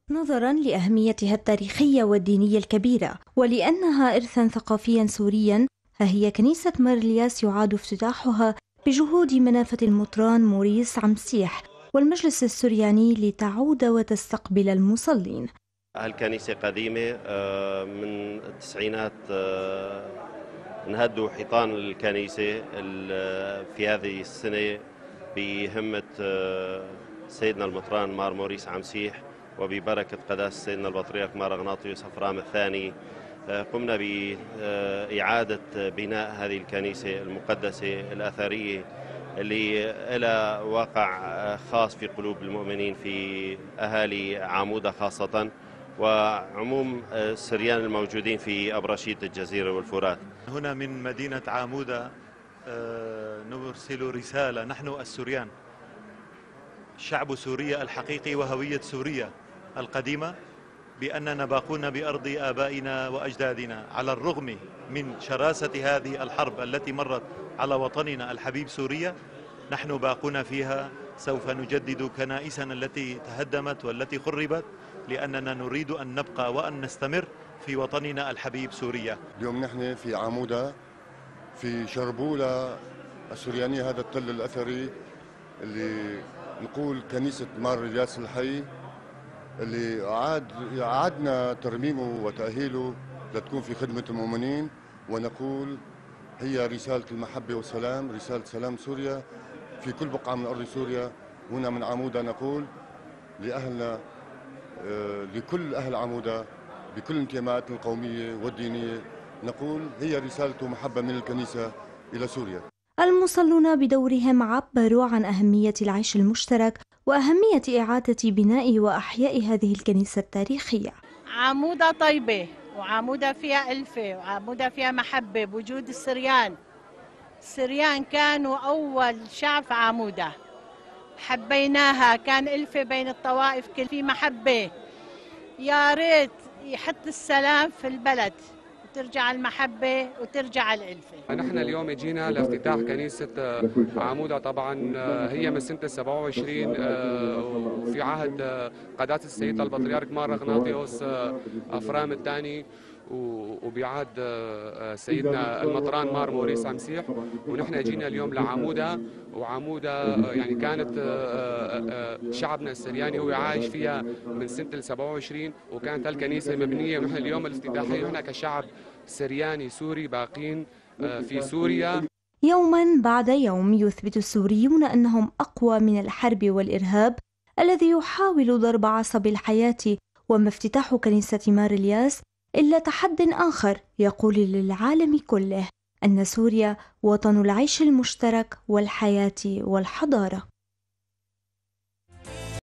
نظرا لأهميتها التاريخية والدينية الكبيرة ولأنها إرثا ثقافيا سوريا، ها هي كنيسة مار إلياس يعاد افتتاحها بجهود منافة المطران موريس عمسيح والمجلس السرياني لتعود وتستقبل المصلين. الكنيسة قديمة من التسعينات، انهدوا حيطان الكنيسة في هذه السنة بهمة سيدنا المطران مار موريس عمسيح وببركة قداسة سيدنا البطريرك مار أغناطيوس أفرام الثاني. قمنا بإعادة بناء هذه الكنيسة المقدسة الأثرية اللي لها واقع خاص في قلوب المؤمنين في أهالي عمودة خاصة وعموم السريان الموجودين في أبرشيد الجزيرة والفرات. هنا من مدينة عمودة نرسل رسالة، نحن السوريان شعب سوريا الحقيقي وهوية سوريا القديمة، بأننا باقون بأرض آبائنا وأجدادنا على الرغم من شراسة هذه الحرب التي مرت على وطننا الحبيب سوريا. نحن باقون فيها، سوف نجدد كنائسنا التي تهدمت والتي خربت، لأننا نريد أن نبقى وأن نستمر في وطننا الحبيب سوريا. اليوم نحن في عمودة في شربولة السريانية، هذا التل الأثري اللي نقول كنيسة مار إلياس الحي، اللي أعدنا ترميمه وتأهيله لتكون في خدمة المؤمنين، ونقول هي رسالة المحبة والسلام، رسالة سلام سوريا في كل بقعة من أرض سوريا. هنا من عمودة نقول لأهلنا، لكل أهل عمودة بكل انتماءات القومية والدينية، نقول هي رسالة محبة من الكنيسة إلى سوريا. المصلون بدورهم عبروا عن أهمية العيش المشترك وأهمية إعادة بناء وأحياء هذه الكنيسة التاريخية. عمودة طيبة، وعمودة فيها ألفة، وعمودة فيها محبة بوجود السريان. السريان كانوا أول شعب في عمودة، حبيناها، كان ألفة بين الطوائف، كل في محبة. يا ريت يحط السلام في البلد وترجع المحبة وترجع الألفة. نحن اليوم جينا لافتتاح كنيسة عمودة، طبعا هي من سنة 27 في عهد قداسة السيد البطريرك مار أغناطيوس أفرام الثاني، وبعهد سيدنا المطران مار موريس عمسيح. ونحن جينا اليوم لعمودة، وعمودة يعني كانت شعبنا السرياني هو عايش فيها من سنة 27، وكانت الكنيسة مبنية. ونحن اليوم الافتتاحية نحن كشعب سرياني سوري باقين في سوريا. يوما بعد يوم يثبت السوريون أنهم أقوى من الحرب والإرهاب الذي يحاول ضرب عصب الحياة، وما افتتاح كنيسة مار إلياس إلا تحد آخر يقول للعالم كله أن سوريا وطن العيش المشترك والحياة والحضارة.